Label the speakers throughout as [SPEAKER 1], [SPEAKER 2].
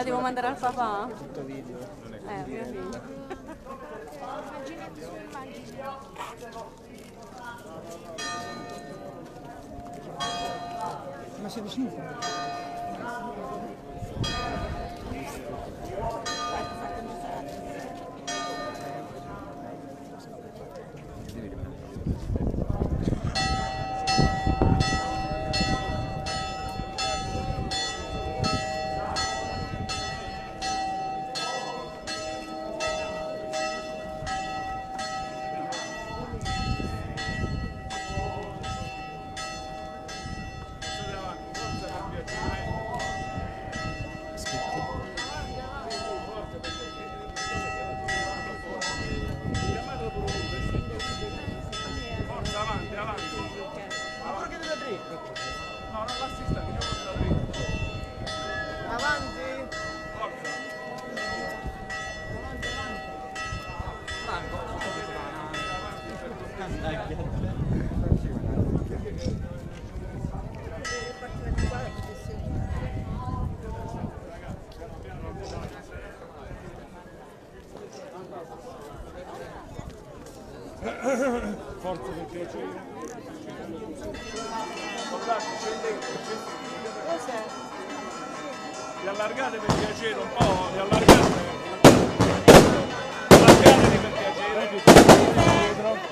[SPEAKER 1] devo mandare al papà?
[SPEAKER 2] Tutto video.
[SPEAKER 1] Mio figlio.
[SPEAKER 2] Ma sei vicino?
[SPEAKER 3] Avanti, avanti. Ma che da dritto? No, non l'assista, che da dritto. Avanti. Forza. Franco, forza per piacere. Soldati, scendete. Vi allargate per piacere un po', vi allargate. Allargatevi per piacere. Dietro.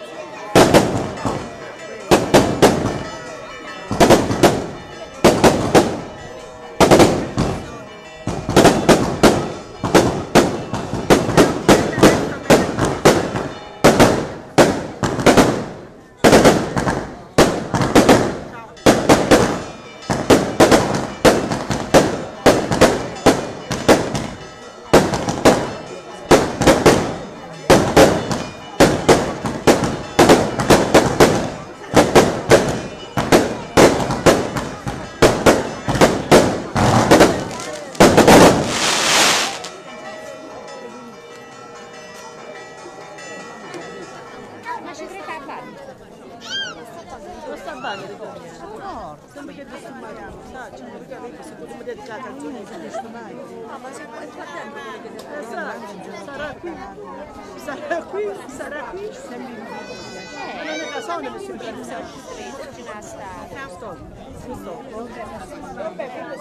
[SPEAKER 4] Ma ci crede a bagno?
[SPEAKER 5] Non sta a bagno di come? No, sempre che sto magando, sai, c'è una vita che si può dedicare al giorno che sto mai. No, ma se poi fa tempo che sarà qui, sempre in non è la sonda che si prende
[SPEAKER 4] C'è una strada.
[SPEAKER 5] stop.
[SPEAKER 4] Vabbè, quello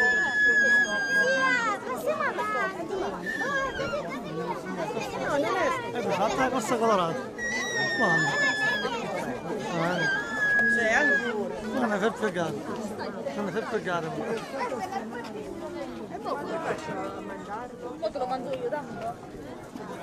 [SPEAKER 4] passiamo avanti.
[SPEAKER 5] No, non è.
[SPEAKER 2] Fatta la costa colorata. Quando?
[SPEAKER 5] C'è ancora.
[SPEAKER 2] Non mi fai pregare. Non mi fai pregare.
[SPEAKER 5] E poi come faccio a mangiare? Poi te lo mangio io, dammi.